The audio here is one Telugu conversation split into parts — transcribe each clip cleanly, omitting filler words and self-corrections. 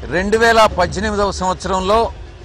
2018వ సంవత్సరంలో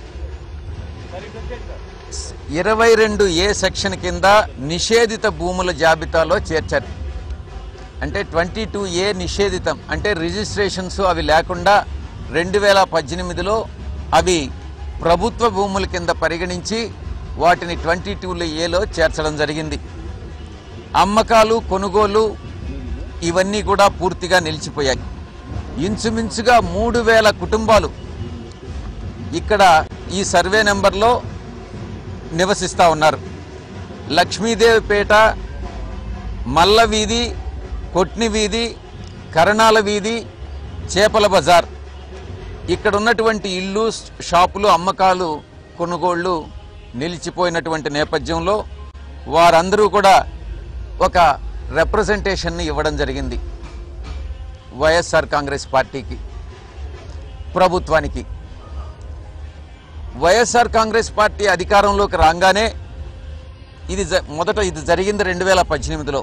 22A సెక్షన్ కింద నిషేధిత భూముల జాబితాలో చేర్చారు. అంటే 22A నిషేధితం అంటే రిజిస్ట్రేషన్స్ అవి లేకుండా 2018లో అవి ప్రభుత్వ భూముల కింద పరిగణించి వాటిని 22Aలో చేర్చడం జరిగింది. అమ్మకాలు కొనుగోలు ఇవన్నీ కూడా పూర్తిగా నిలిచిపోయాయి. ఇంచుమించుగా 3000 కుటుంబాలు ఇక్కడ ఈ సర్వే నెంబర్లో నివసిస్తూ ఉన్నారు. లక్ష్మీదేవిపేట, మల్ల వీధి, కొట్ని వీధి, కరణాల వీధి, చేపల బజార్ ఇక్కడ ఉన్నటువంటి ఇళ్ళు, షాపులు, అమ్మకాలు, కొనుగోళ్లు నిలిచిపోయినటువంటి నేపథ్యంలో వారందరూ కూడా ఒక రిప్రజెంటేషన్ని ఇవ్వడం జరిగింది వైఎస్ఆర్ కాంగ్రెస్ పార్టీకి, ప్రభుత్వానికి. వైఎస్ఆర్ కాంగ్రెస్ పార్టీ అధికారంలోకి రాగానే ఇది జరిగింది 2018లో.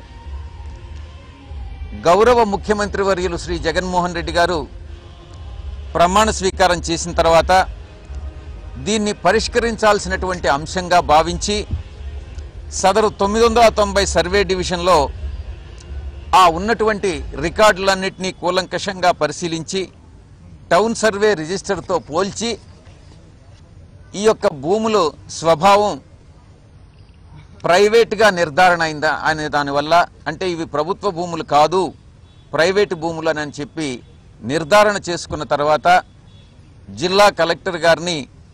గౌరవ ముఖ్యమంత్రి వర్యులు శ్రీ జగన్మోహన్ రెడ్డి గారు ప్రమాణ స్వీకారం చేసిన తర్వాత దీన్ని పరిష్కరించాల్సినటువంటి అంశంగా భావించి సదరు 990 సర్వే డివిజన్లో ఆ ఉన్నటువంటి రికార్డులన్నింటినీ కూలంకషంగా పరిశీలించి టౌన్ సర్వే రిజిస్టర్తో పోల్చి ఈ యొక్క భూములు స్వభావం ప్రైవేట్గా నిర్ధారణ అయిందా అనే దానివల్ల, అంటే ఇవి ప్రభుత్వ భూములు కాదు ప్రైవేటు భూములు అని చెప్పి నిర్ధారణ చేసుకున్న తర్వాత జిల్లా కలెక్టర్ గారిని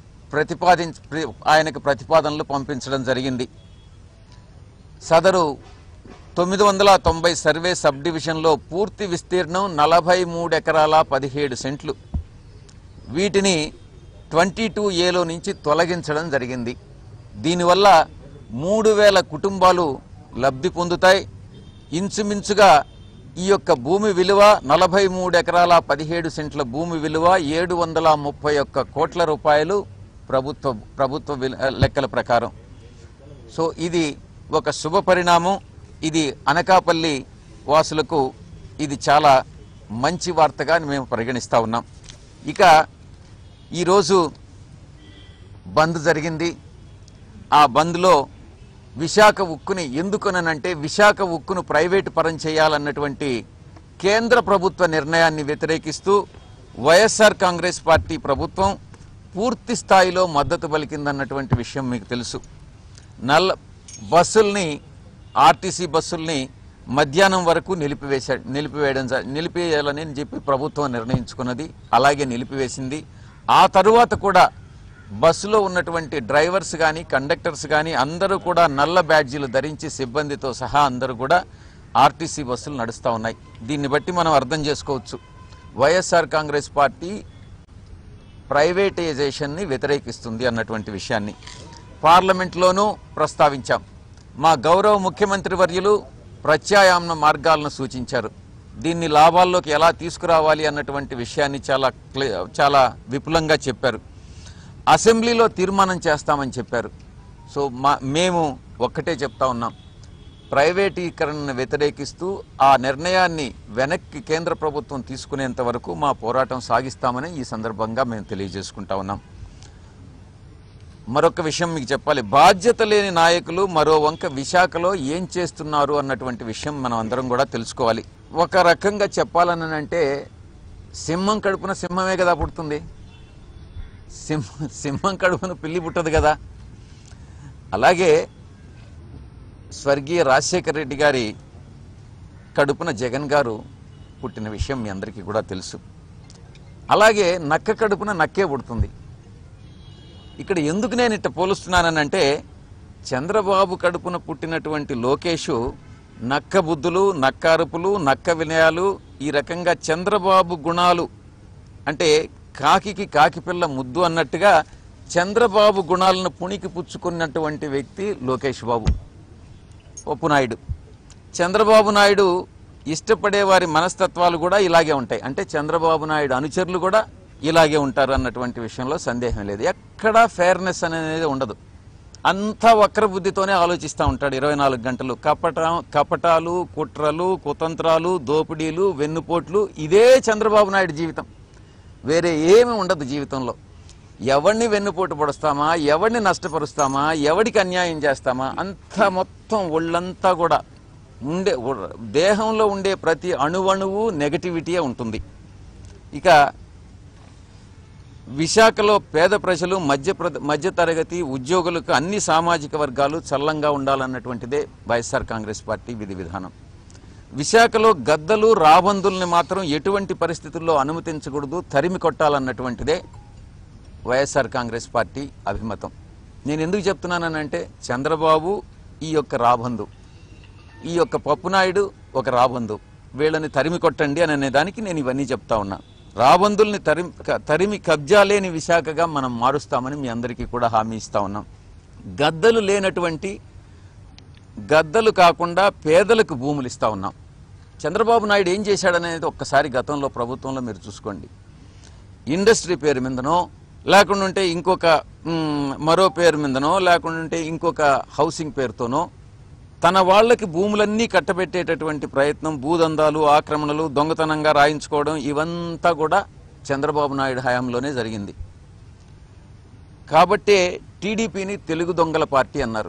ఆయనకు ప్రతిపాదనలు పంపించడం జరిగింది. సదరు 990 సర్వే సబ్ డివిజన్లో పూర్తి విస్తీర్ణం 43 ఎకరాల 17 సెంట్లు. వీటిని 22Aలో నుంచి తొలగించడం జరిగింది. దీనివల్ల 3000 కుటుంబాలు లబ్ధి పొందుతాయి. ఇంచుమించుగా ఈ యొక్క భూమి విలువ 43 ఎకరాల 17 సెంట్ల భూమి విలువ 731 కోట్ల రూపాయలు ప్రభుత్వ లెక్కల ప్రకారం. సో ఇది ఒక శుభ పరిణామం. ఇది అనకాపల్లి వాసులకు ఇది చాలా మంచి వార్తగా మేము పరిగణిస్తూ ఉన్నాం. ఇక ఈరోజు బంద్ జరిగింది. ఆ బంద్లో విశాఖ ఉక్కుని ఎందుకనంటే విశాఖ ఉక్కును ప్రైవేటు పరం చేయాలన్నటువంటి కేంద్ర ప్రభుత్వ నిర్ణయాన్ని వ్యతిరేకిస్తూ వైఎస్ఆర్ కాంగ్రెస్ పార్టీ ప్రభుత్వం పూర్తి స్థాయిలో మద్దతు పలికిందన్నటువంటి విషయం మీకు తెలుసు. బస్సుల్ని, ఆర్టీసీ బస్సుల్ని మధ్యాహ్నం వరకు నిలిపివేయాలని చెప్పి ప్రభుత్వం నిర్ణయించుకున్నది. అలాగే నిలిపివేసింది. ఆ తరువాత కూడా బస్సులో ఉన్నటువంటి డ్రైవర్స్ కానీ కండక్టర్స్ కానీ అందరూ కూడా నల్ల బ్యాడ్జీలు ధరించి సిబ్బందితో సహా అందరూ కూడా ఆర్టీసీ బస్సులు నడుస్తూ ఉన్నాయి. దీన్ని బట్టి మనం అర్థం చేసుకోవచ్చు వైఎస్ఆర్ కాంగ్రెస్ పార్టీ ప్రైవేటైజేషన్ని వ్యతిరేకిస్తుంది అన్నటువంటి విషయాన్ని. పార్లమెంట్లోనూ ప్రస్తావించాం. మా గౌరవ ముఖ్యమంత్రి వర్యులు ప్రత్యామ్నాయ మార్గాలను సూచించారు. దీన్ని లాభాల్లోకి ఎలా తీసుకురావాలి అన్నటువంటి విషయాన్ని చాలా విపులంగా చెప్పారు. అసెంబ్లీలో తీర్మానం చేస్తామని చెప్పారు. సో మేము ఒక్కటే చెప్తా ఉన్నాం, ప్రైవేటీకరణను వ్యతిరేకిస్తూ ఆ నిర్ణయాన్ని వెనక్కి కేంద్ర ప్రభుత్వం తీసుకునేంత వరకు మా పోరాటం సాగిస్తామని ఈ సందర్భంగా మేము తెలియజేసుకుంటా ఉన్నాం. మరొక విషయం మీకు చెప్పాలి. బాధ్యత లేని నాయకులు మరో వంక విశాఖలో ఏం చేస్తున్నారు అన్నటువంటి విషయం మనం అందరం కూడా తెలుసుకోవాలి. ఒక రకంగా చెప్పాలనంటే సింహం కడుపున సింహమే కదా పుడుతుంది, సింహం కడుపున పిల్లి పుట్టదు కదా. అలాగే స్వర్గీయ రాజశేఖర రెడ్డి గారి కడుపున జగన్ గారు పుట్టిన విషయం మీ అందరికీ కూడా తెలుసు. అలాగే నక్క కడుపున నక్కే పుడుతుంది. ఇక్కడ ఎందుకు నేను ఇట్ట పోలుస్తున్నానంటే చంద్రబాబు కడుపున పుట్టినటువంటి లోకేషు నక్క బుద్ధులు, నక్క అరుపులు, నక్క వినయాలు, ఈ రకంగా చంద్రబాబు గుణాలు అంటే కాకికి కాకిపిల్ల ముద్దు అన్నట్టుగా చంద్రబాబు గుణాలను పుణికి పుచ్చుకున్నటువంటి వ్యక్తి లోకేష్ బాబు ఒప్పునాయుడు. చంద్రబాబు నాయుడు ఇష్టపడే వారి మనస్తత్వాలు కూడా ఇలాగే ఉంటాయి. అంటే చంద్రబాబు నాయుడు అనుచరులు కూడా ఇలాగే ఉంటారు అన్నటువంటి విషయంలో సందేహం లేదు. ఎక్కడా ఫెయిర్నెస్ అనేది ఉండదు. అంతా వక్రబుద్ధితోనే ఆలోచిస్తూ ఉంటాడు 24 గంటలు. కపటాలు, కుట్రలు, కుతంత్రాలు, దోపిడీలు, వెన్నుపోట్లు, ఇదే చంద్రబాబు నాయుడు జీవితం. వేరే ఏమీ ఉండదు జీవితంలో. ఎవరిని వెన్నుపోటు పొడుస్తామా, ఎవరిని నష్టపరుస్తామా, ఎవడికి అన్యాయం చేస్తామా, అంతా మొత్తం ఒళ్ళంతా కూడా దేహంలో ఉండే ప్రతి అణువణువు నెగటివిటీయే ఉంటుంది. ఇక విశాఖలో పేద ప్రజలు, మధ్యతరగతి ఉద్యోగులకు అన్ని సామాజిక వర్గాలు చల్లంగా ఉండాలన్నటువంటిదే వైఎస్ఆర్ కాంగ్రెస్ పార్టీ విధి విధానం. విశాఖలో గద్దలు, రాబందుల్ని మాత్రం ఎటువంటి పరిస్థితుల్లో అనుమతించకూడదు, తరిమి కొట్టాలన్నటువంటిదే వైఎస్ఆర్ కాంగ్రెస్ పార్టీ అభిమతం. నేను ఎందుకు చెప్తున్నానంటే, చంద్రబాబు ఈ యొక్క రాబందు, ఈ యొక్క పప్పునాయుడు ఒక రాబందు, వీళ్ళని తరిమి కొట్టండి అని అనేదానికి నేను ఇవన్నీ చెప్తా ఉన్నా. రాబందుల్ని తరిమి కబ్జా లేని విశాఖగా మనం మారుస్తామని మీ అందరికీ కూడా హామీ ఇస్తా ఉన్నాం. గద్దలు లేనటువంటి, గద్దలు కాకుండా పేదలకు భూములు ఇస్తా ఉన్నాం. చంద్రబాబు నాయుడు ఏం చేశాడనేది ఒక్కసారి గతంలో ప్రభుత్వంలో మీరు చూసుకోండి. ఇండస్ట్రీ పేరు మీదనో, లేకుంటే ఇంకొక మరో పేరు మీదనో, లేకుంటే ఇంకొక హౌసింగ్ పేరుతోనో తన వాళ్ళకి భూములన్నీ కట్టబెట్టేటటువంటి ప్రయత్నం, భూదందాలు, ఆక్రమణలు, దొంగతనంగా రాయించుకోవడం, ఇవంతా కూడా చంద్రబాబు నాయుడు హయాంలోనే జరిగింది. కాబట్టే టీడీపీని తెలుగు దొంగల పార్టీ అన్నారు.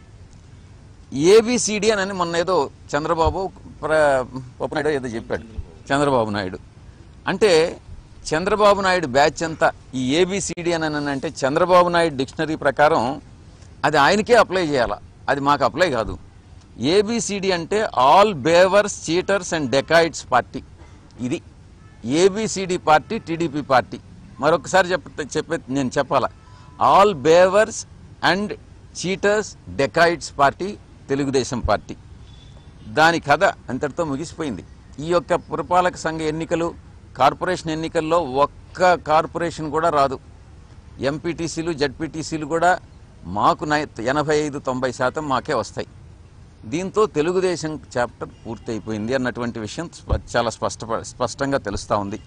ఏబిసిడి అని మొన్న ఏదో చంద్రబాబు పప్పునాయుడు ఏదో చెప్పాడు చంద్రబాబు నాయుడు. అంటే చంద్రబాబు నాయుడు బ్యాచ్ అంతా ఈ ఏబిసిడి అని అంటే చంద్రబాబు నాయుడు డిక్షనరీ ప్రకారం అది ఆయనకే అప్లై చేయాలా, అది మాకు అప్లై కాదు. ఏబిసిడి అంటే ఆల్ బేవర్స్, చీటర్స్ అండ్ డెకాయిడ్స్ పార్టీ. ఇది ఏబిసిడి పార్టీ టీడీపీ పార్టీ. మరొకసారి నేను చెప్పాలా, ఆల్ బేవర్స్ and cheaters dacoits party Telugu Desam party. దాని కథ అంతటితో ముగిసిపోయింది. ఈ యొక్క పురపాలక సంఘ ఎన్నికలు, కార్పొరేషన్ ఎన్నికల్లో ఒక్క కార్పొరేషన్ కూడా రాదు. ఎంపీటీసీలు, జడ్పీటీసీలు కూడా మాకు 85-90% మాకే వస్తాయి. దీంతో తెలుగుదేశం చాప్టర్ పూర్తయిపోయింది అన్నటువంటి విషయం చాలా స్పష్టంగా తెలుస్తూ ఉంది.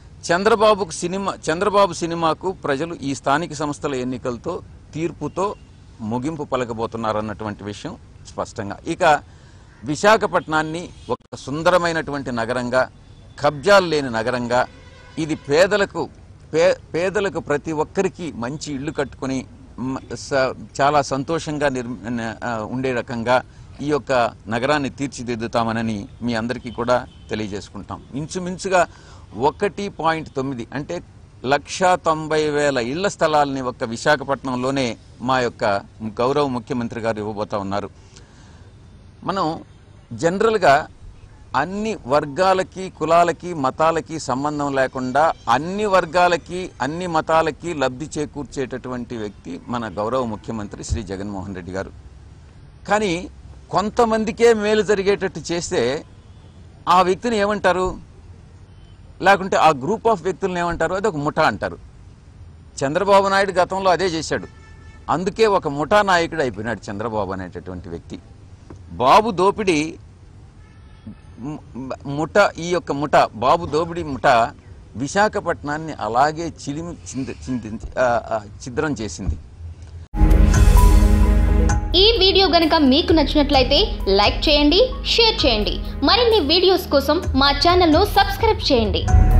చంద్రబాబు సినిమాకు ప్రజలు ఈ స్థానిక సంస్థల ఎన్నికలతో, తీర్పుతో ముగింపు పలకబోతున్నారన్నటువంటి విషయం స్పష్టంగా. ఇక విశాఖపట్నాన్ని ఒక సుందరమైనటువంటి నగరంగా, కబ్జాలు లేని నగరంగా, ఇది పేదలకు ప్రతి ఒక్కరికి మంచి ఇళ్ళు కట్టుకొని చాలా సంతోషంగా ఉండే రకంగా ఈ యొక్క నగరాన్ని తీర్చిదిద్దుతామనని మీ అందరికీ కూడా తెలియజేసుకుంటాం. ఇంచుమించుగా 1.9 అంటే 1,90,000 ఇళ్ల స్థలాలని ఒక్క విశాఖపట్నంలోనే మా యొక్క గౌరవ ముఖ్యమంత్రి గారు ఇవ్వబోతా ఉన్నారు. మనం జనరల్గా అన్ని వర్గాలకి, కులాలకి, మతాలకి సంబంధం లేకుండా అన్ని వర్గాలకి, అన్ని మతాలకి లబ్ధి చేకూర్చేటటువంటి వ్యక్తి మన గౌరవ ముఖ్యమంత్రి శ్రీ జగన్మోహన్ రెడ్డి గారు. కానీ కొంతమందికే మేలు జరిగేటట్టు చేస్తే ఆ వ్యక్తిని ఏమంటారు, లేకుంటే ఆ గ్రూప్ ఆఫ్ వ్యక్తులను ఏమంటారు, అది ఒక ముఠా అంటారు. చంద్రబాబు నాయుడు గతంలో అదే చేశాడు. అందుకే ఒక ముఠా నాయకుడు అయిపోయినాడు చంద్రబాబు అనేటటువంటి వ్యక్తి. బాబు దోపిడీ బాబు దోపిడీ ముఠ విశాఖపట్నాన్ని అలాగే ఛిద్రం చేసింది. ఈ వీడియో గనుక మీకు నచ్చినట్లయితే లైక్ చేయండి, షేర్ చేయండి. మరిన్ని వీడియోస్ కోసం మా ఛానల్ను సబ్స్క్రైబ్ చేయండి.